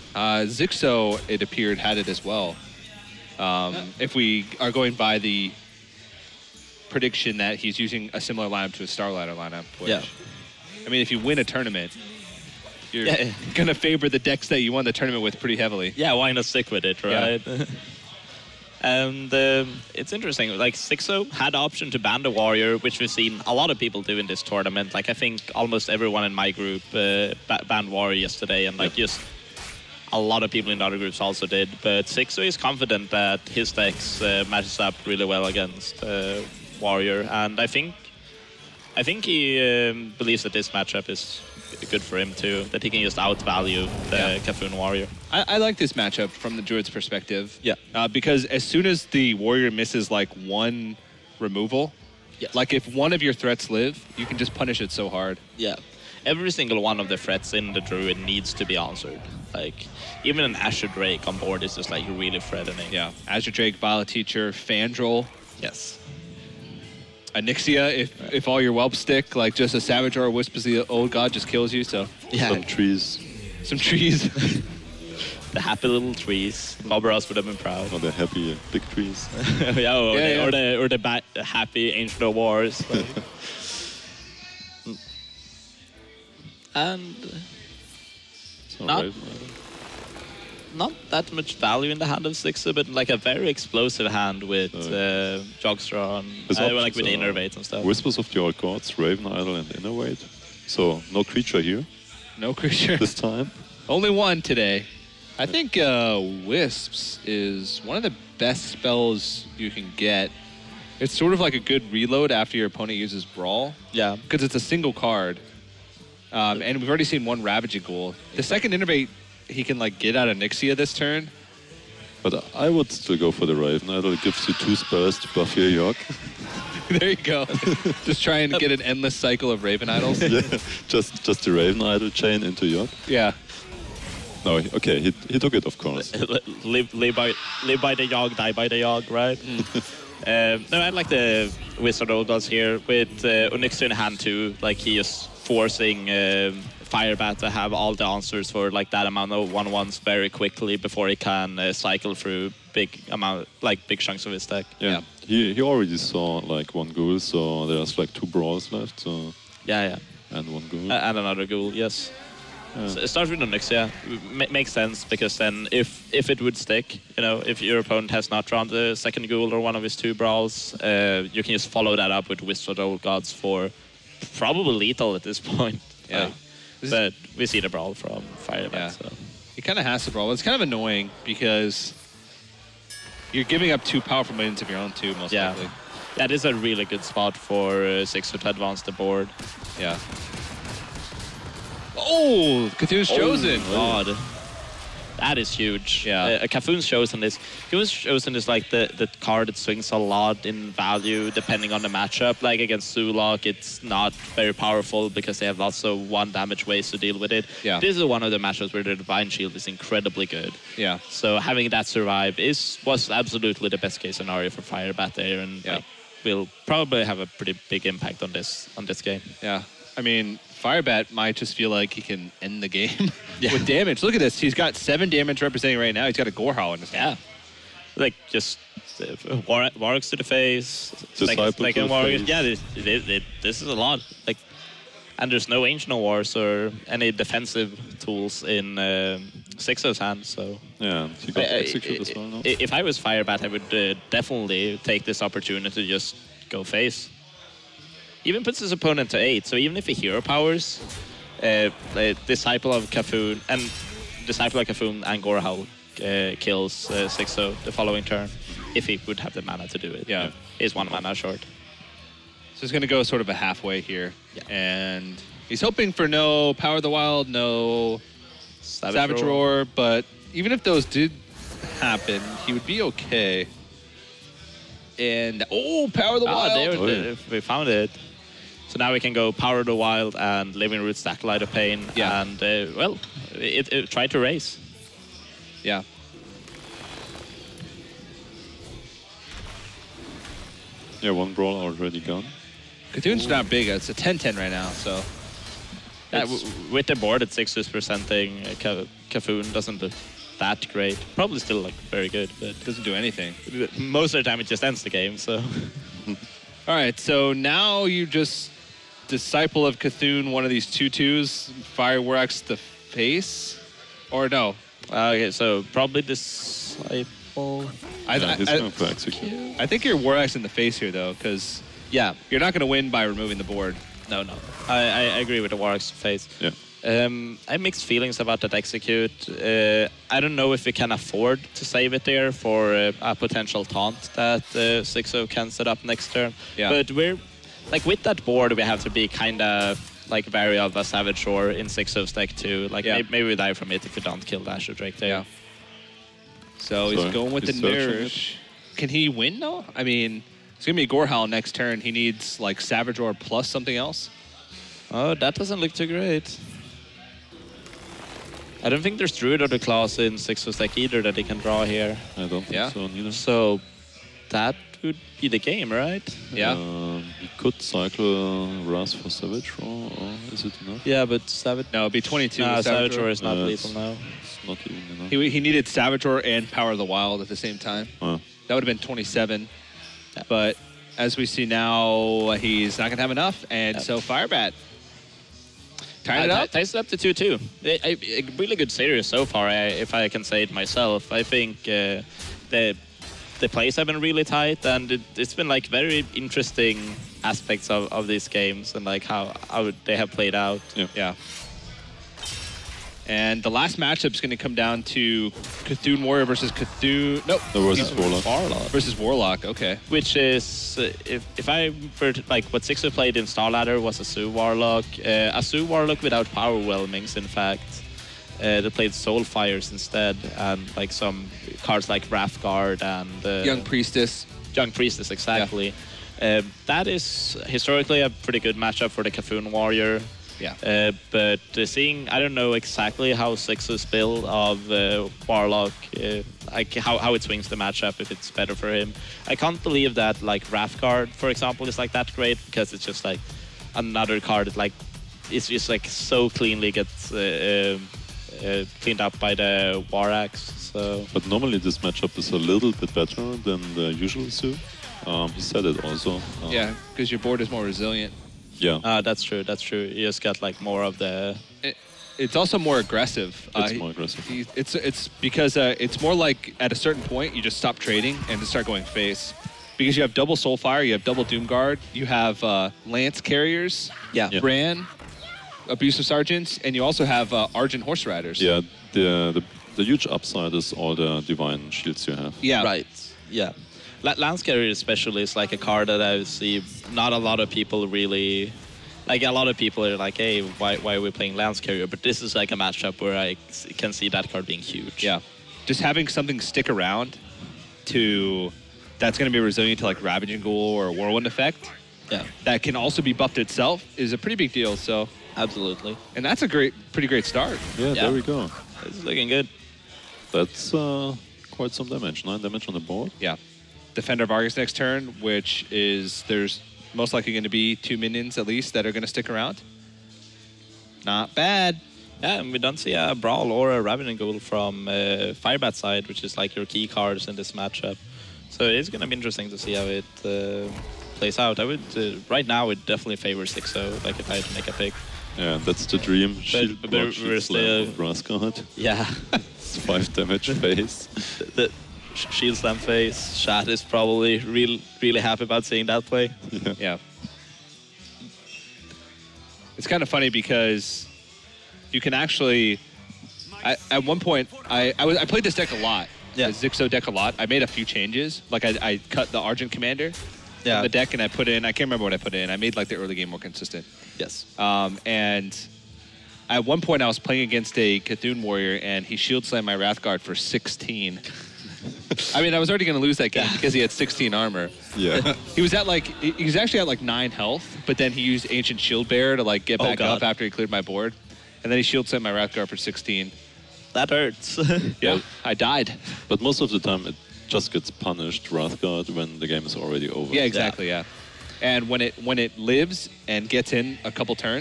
Uh, Zixo, it appeared, had it as well. Um, Yeah. If we are going by the prediction that he's using a similar lineup to a Starlighter lineup, which, Yeah. I mean, if you win a tournament, you're Yeah. going to favor the decks that you won the tournament with pretty heavily. Yeah, why not stick with it, right? And um, it's interesting. Like Zixo had the option to ban the warrior, which we've seen a lot of people do in this tournament. Like I think almost everyone in my group uh, ba- banned warrior yesterday, and like just a lot of people in the other groups also did. But Zixo is confident that his decks uh, matches up really well against uh, warrior, and I think I think he um, believes that this matchup is good for him too. That he can just outvalue the Yeah. Kafun warrior. I, I like this matchup from the Druid's perspective. Yeah. Uh, because as soon as the warrior misses like one removal, Yes. like if one of your threats live, you can just punish it so hard. Yeah. Every single one of the threats in the Druid needs to be answered. Like, even an Asher Drake on board is just like really threatening. Yeah. Azure Drake, Violet Teacher, Fandral, Yes. Anixia, if if all your whelps stick, like just a Savage or a Wisp as the old god just kills you, so Yeah. Some trees, some trees. The happy little trees. Mobros would have been proud. not the happy big trees. yeah, or, Yeah, the, yeah. or the or the ba- happy Ancient of Wars. Like. And So Not- Raven Idol. not that much value in the hand of Zixo, but like a very explosive hand with Uh, uh, Jogstron, His uh, like options with are Innervate and stuff. Whispers of the Old Gods, Raven Idol, and Innervate. So no creature here No creature. this time. Only one today. I think uh, Wisps is one of the best spells you can get. It's sort of like a good reload after your opponent uses Brawl, Yeah. because it's a single card. Um, and we've already seen one Ravaging Ghoul. The second Innervate, he can like get out of Nixia this turn. But I would still go for the Raven Idol. It gives you two spells to buff your York. There you go. Just trying to get an endless cycle of Raven Idols. Yeah, just just the Raven Idol chain into York. Yeah. No, he- okay, he, he took it, of course. live, live by live by the Yogg, die by the Yogg, right? um, no, I like the Wizard Old Gods here with uh, Onyxia in hand too. Like he is forcing um, Firebat to have all the answers for like that amount of one ones very quickly before he can uh, cycle through big amount, like big chunks of his deck. Yeah. Yeah. He, he already saw like one ghoul, so there's like two brawls left, so Yeah, yeah. and one ghoul. Uh, and another ghoul, yes. Yeah. So it starts with Onyxia. M- makes sense because then if if it would stick, you know, if your opponent has not drawn the second ghoul or one of his two brawls, uh, you can just follow that up with Wizard Old Gods for probably lethal at this point. Yeah. Like, This is- but we see the brawl from Firebat. Yeah. So. He kind of has to Brawl. It's kind of annoying because you're giving up two powerful minions of your own too, most Yeah. likely. That is a really good spot for uh, Zixo to advance the board. Yeah. Oh, Cthulhu's Chosen. Oh, God. That is huge. Yeah. Uh, Cafoon's Chosen is Cafoon's Chosen is like the, the card that swings a lot in value depending on the matchup. Like against Zulok, it's not very powerful because they have lots of one damage ways to deal with it. Yeah. This is one of the matchups where the Divine Shield is incredibly good. Yeah. So having that survive is was absolutely the best case scenario for Firebat there, and Yeah. like, will probably have a pretty big impact on this on this game. Yeah. I mean, Firebat might just feel like he can end the game Yeah. with damage. Look at this. He's got seven damage representing right now. He's got a Gorehowl in his Yeah. Like just uh, war- Warwick's to the face, Disciple like, like to a the Warwick. face. Yeah, this, this, this, this is a lot. Like, and there's no Ancient of Wars or any defensive tools in um Zixo's hand. So Yeah, and he got I- I- execute as well now. I- if I was Firebat, I would uh, definitely take this opportunity to just go face. Even puts his opponent to eight, so even if he hero powers, uh, uh, Disciple of Cafoon and Disciple of Cafoon and Gorehowl uh, kills uh, Zixo the following turn, if he would have the mana to do it. Yeah. He's one mana short. So he's going to go sort of a halfway here. Yeah. And he's hoping for no Power of the Wild, no Savage, Savage Roar. Roar. But even if those did happen, he would be okay. And, oh, Power of the Ah, Wild. there, Oh, yeah. there- we found it. So now we can go Power of the Wild and Living Root Acolyte of Pain. Yeah. And, uh, well, it, it tried to raise. Yeah. Yeah, one brawl already gone. Cthulhu's not big. It's a ten ten right now, so. Yeah, It's- w- with the board at six is presenting, uh, Ca- Cafoon doesn't look that great. Probably still like very good, but doesn't do anything. most of the time it just ends the game. So All right, so now you just Disciple of Cthulhu, one of these two twos, fire Warx the face, or no? uh, okay, so probably Disciple. I, Yeah, I, he's I, going for execute. I think you're Warx in the face here though, because Yeah, you're not going to win by removing the board. no, no. I, I I agree with the Warx face. Yeah. Um, I have mixed feelings about that execute. Uh, I don't know if we can afford to save it there for uh, a potential taunt that uh, six oh can set up next turn. Yeah. But we're like with that board, we have to be kind of like wary of a Savage Shore in six oh's deck too. Like Yeah. maybe, maybe we die from it if we don't kill the Astro Drake there. Yeah. So he's Sorry, going with he's the searching Nourish. Can he win though? I mean, it's going to be Gorehowl next turn. He needs like Savage Roar plus something else. Oh, that doesn't look too great. I don't think there's Druid or the Claws in six oh's deck either that he can draw here. I don't think Yeah. so neither. So that would be the game, right? Yeah. Um, he could cycle Ras for Savage Roar, or is it enough? Yeah, but Savage. No, it'd be twenty-two. Nah, with Savage Roar Roar. is not Uh, lethal it's- now. It's not even enough. He, he needed Savage Roar and Power of the Wild at the same time. Uh, That would have been twenty-seven. Yeah. But as we see now, he's not going to have enough. And Yeah. so Firebat. Tying it Uh, up? Ties it up to two two. A, a, a really good series so far, I, if I can say it myself. I think uh, the the plays have been really tight, and it, it's been like very interesting aspects of, of these games and like how, how they have played out. yeah. Yeah. And the last matchup is going to come down to Cthulhu Warrior versus Cthulhu. Nope. No, versus Warlock. Warlock. Versus Warlock. Okay. Which is, uh, if, if I were to, like, what Sixer played in Star Ladder was a Zoo Warlock. Uh, a Zoo Warlock without Power Whelmings, in fact. Uh, they played Soul Fires instead, and like some cards like Wrathguard and uh, Young Priestess. Young Priestess, exactly. Uh, that is historically a pretty good matchup for the Cthulhu Warrior. Yeah. Uh, but uh, seeing, I don't know exactly how Six's build of uh, Warlock, uh, like how, how it swings the matchup, if it's better for him. I can't believe that like Wrathguard, for example, is like that great, because it's just like another card that like, it's just like so cleanly gets uh, um, uh, cleaned up by the Warax. So But normally this matchup is a little bit better than the usual Zoo. Um, he said it also. Um, Yeah, because your board is more resilient. Yeah. uh, that's true, that's true. You just got like more of the, It, it's also more aggressive. It's Uh, more aggressive. he- It's it's because uh, it's more like at a certain point you just stop trading and just start going face, because you have double Soulfire, you have double Doomguard, you have uh, Lance Carriers, yeah. Yeah. Bran, Abusive Sergeants, and you also have uh, Argent Horse Riders. Yeah, the, the the huge upside is all the divine shields you have. Yeah. Right. Yeah. La- Lance Carrier especially is like a card that I see not a lot of people really like. A lot of people are like, hey, why why are we playing Lance Carrier? But this is like a matchup where I s- can see that card being huge. Yeah. Just having something stick around to that's going to be resilient to like Ravaging Ghoul or Whirlwind effect Yeah. that can also be buffed itself is a pretty big deal. So, Absolutely. and that's a great, pretty great start. Yeah, Yeah. there we go. It's looking good. That's uh, quite some damage. Nine damage on the board. Yeah. Defender of Argus next turn, which is there's most likely going to be two minions at least that are going to stick around. Not bad. Yeah, and we don't see a Brawl or a Ravaging Ghoul from uh, Firebat side, which is like your key cards in this matchup. So it's going to be interesting to see how it uh, plays out. I would, uh, right now, it definitely favors six oh, like if I had to make a pick. Yeah, that's the dream. Shield but block, we're shield still- slam, Rascard. Yeah. It's five damage face. the Sh- Shield Slam face. Shad is probably real, really happy about seeing that play. Yeah. Yeah. It's kind of funny because you can actually. I, at one point, I, I was I played this deck a lot. Yeah. The Zixo deck a lot. I made a few changes. Like I, I cut the Argent Commander Yeah. from the deck and I put in. I can't remember what I put in. I made like the early game more consistent. Yes. Um, and at one point, I was playing against a Cthulhu Warrior, and he shield slammed my Wrathguard for sixteen. I mean, I was already going to lose that game because he had sixteen armor. Yeah. He was at like he he was actually at like nine health, but then he used Ancient Shield Bearer to like get Oh, back God. up after he cleared my board, and then he shield slammed my Wrathguard for sixteen. That hurts. Yeah, I died. But most of the time it just gets punished, Wrathguard, when the game is already over. Yeah, exactly. Yeah. And when it when it lives and gets in a couple turns,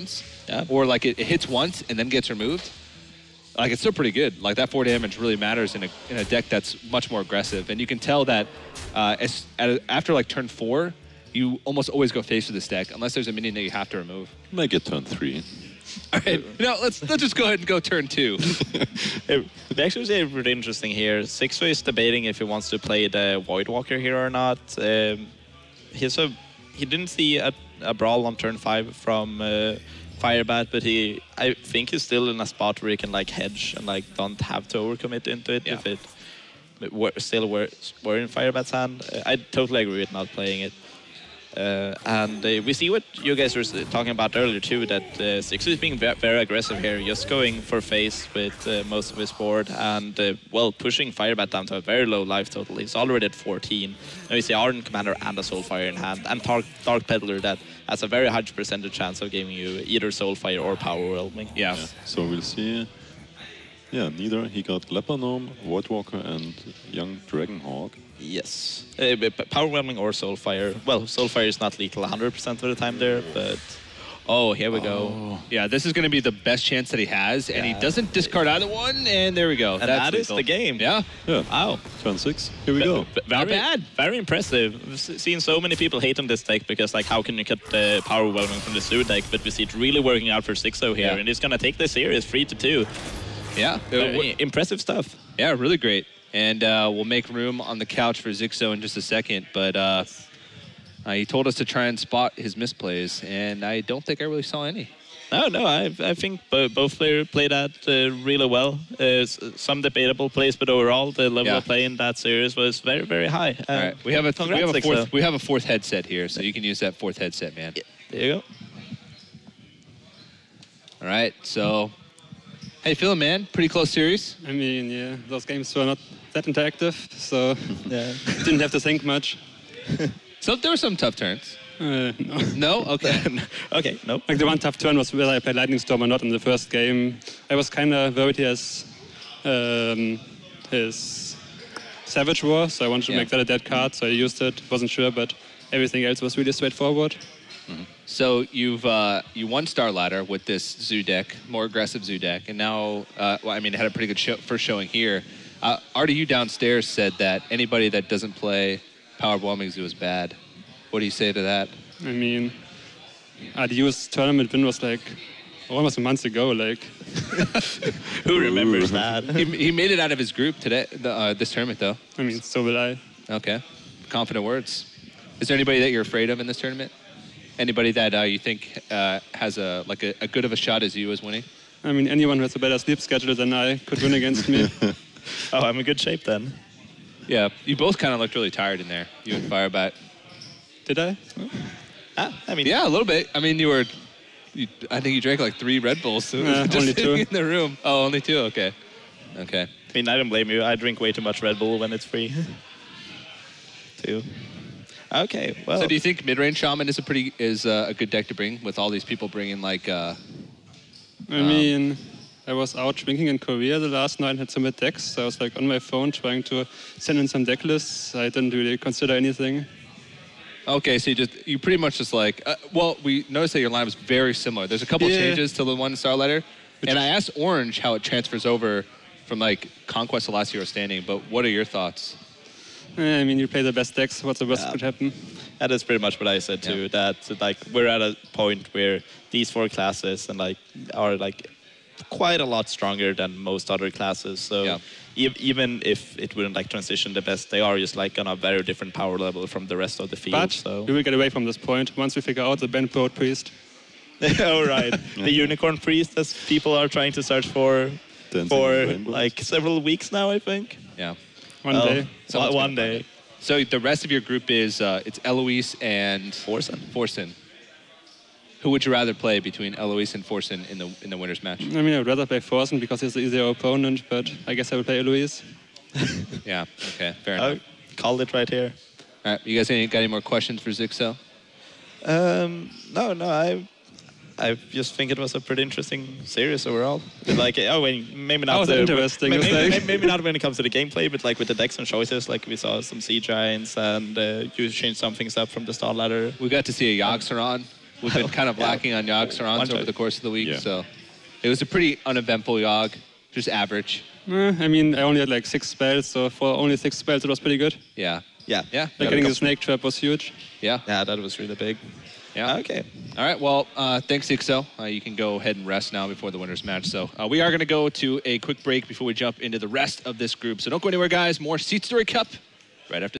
Yeah. or like it, it hits once and then gets removed, like it's still pretty good. Like that four damage really matters in a in a deck that's much more aggressive, and you can tell that uh, as, at a, after like turn four, you almost always go face with this deck unless there's a minion that you have to remove. Make it turn three. All right, you know, let's let's just go ahead and go turn two. We actually see it pretty interesting here. Sixo is debating if he wants to play the Voidwalker here or not. Um, he's a he didn't see a, a brawl on turn five from uh, Firebat, but he I think he's still in a spot where he can like hedge and like don't have to overcommit into it Yeah. if it, it were, still were, were in Firebat's hand. Uh, I totally agree with not playing it. Uh, and uh, we see what you guys were talking about earlier too, that uh, Sixo is being ve very aggressive here, just going for face with uh, most of his board and, uh, well, pushing Firebat down to a very low life total. He's already at fourteen. Now we see Ardent Commander and a Soulfire in hand, and Dark, Dark Peddler that has a very high percentage chance of giving you either Soulfire or Power Overwhelming. Yeah. Yeah. So we'll see. Yeah, neither. He got Glepanome, Voidwalker, and Young Dragonhawk. Yes. Uh, but Power Overwhelming or Soulfire. Well, Soulfire is not lethal one hundred percent of the time there, but... Oh, here we go. Yeah, this is going to be the best chance that he has, and he Yeah. doesn't discard either one, and there we go. And That's that is lethal. the game. Yeah. Yeah. Wow. Turn six. Here we go. V- Very Not bad. Very impressive. We've s- seen so many people hate on this deck because, like, how can you cut the Power Overwhelming from the Zoo deck? But we see it really working out for Sixo here, Yeah. and he's going to take this series three to two. Yeah. Very impressive stuff. Yeah, really great. And uh, we'll make room on the couch for Zixo in just a second, but uh, uh, he told us to try and spot his misplays, and I don't think I really saw any. No, no, I, I think bo- both players played that uh, really well. Uh, s- some debatable plays, but overall, the level Yeah. of play in that series was very, very high. All Uh, right, we have a we congrats, have a Zixo. fourth we have a fourth headset here, so you can use that fourth headset, man. There you go. All right, so how you feeling, man? Pretty close series. I mean, yeah, those games were not that interactive, so Yeah. didn't have to think much. So there were some tough turns. Uh, no. No, okay. Okay, nope. Like the one tough turn was whether I played Lightning Storm or not in the first game. I was kind of worried he has um, his Savage War, so I wanted to Yeah. make that a dead card, so I used it. Wasn't sure, but everything else was really straightforward. So you've uh, you won Star Ladder with this Zoo deck, more aggressive Zoo deck, and now uh, well, I mean, it had a pretty good show, first showing here. Uh, Artie, you downstairs said that anybody that doesn't play Power Overwhelming Zoo is bad. What do you say to that? I mean, R D U's tournament win was like almost a month ago. Like, Who remembers that? he, he made it out of his group today, the, uh, this tournament, though. I mean, so will I. Okay, confident words. Is there anybody that you're afraid of in this tournament? Anybody that uh, you think uh, has a like a, a good of a shot as you as winning? I mean, anyone who has a better sleep schedule than I could win against me. Oh, I'm in good shape then. Yeah, you both kind of looked really tired in there. You and Firebat. Did I? Ah, I mean, Yeah, a little bit. I mean, you were. You, I think you drank like three Red Bulls Uh, just only sitting two. in the room. Oh, only two. Okay. Okay. I mean, I don't blame you. I drink way too much Red Bull when it's free. Too. Okay, well. So, do you think mid-range shaman is a pretty is uh, a good deck to bring with all these people bringing like? Uh, I mean, I was out drinking in Korea the last night and had some mid decks, so I was like on my phone trying to send in some deck lists. I didn't really consider anything. okay, so you just you pretty much just like. Uh, well, we noticed that your line was very similar. There's a couple Yeah. changes to the one Star Letter, and I asked Orange how it transfers over from like Conquest to Last Hero Standing. But what are your thoughts? Eh, I mean, you play the best decks. What's the worst Yeah. that could happen? That is pretty much what I said too. Yeah. That like we're at a point where these four classes and like are like quite a lot stronger than most other classes. So Yeah. ev- even if it wouldn't like transition the best, they are just like on a very different power level from the rest of the field. But so we will get away from this point once we figure out the bent boat priest. all right, the unicorn priest, as people are trying to search for Dancing for rainbows. like several weeks now, I think. Yeah. One Well, day. one- Someone's one gonna day. So the rest of your group is uh, it's Eloise and Forsen. Forsen. Who would you rather play between Eloise and Forsen in the in the winners match? I mean, I'd rather play Forsen because he's the easier opponent, but I guess I would play Eloise. Yeah. Okay. Fair I enough. called it right here. All right. You guys any, got any more questions for Zixo? Um, no, no, I, I just think it was a pretty interesting series overall. Like, oh, well, maybe not. That was the, interesting, Maybe, it's maybe, like- maybe not when it comes to the gameplay, but like with the decks and choices, like we saw some Sea Giants and uh, you changed some things up from the Star Ladder. We got to see a Yogg-Saron We've been kind of Yeah. lacking on Yogg Sarongs One over the course of the week, Yeah. so it was a pretty uneventful Yogg, just average. Eh, I mean, I only had like six spells, so for only six spells, it was pretty good. Yeah. Yeah. Yeah. Like Yeah. getting the snake trap was huge. Yeah. Yeah, that was really big. Yeah. Okay. All right. Well, uh, thanks, Ixo. Uh, you can go ahead and rest now before the winners match. So uh, we are going to go to a quick break before we jump into the rest of this group. So don't go anywhere, guys. More Seat Story Cup right after.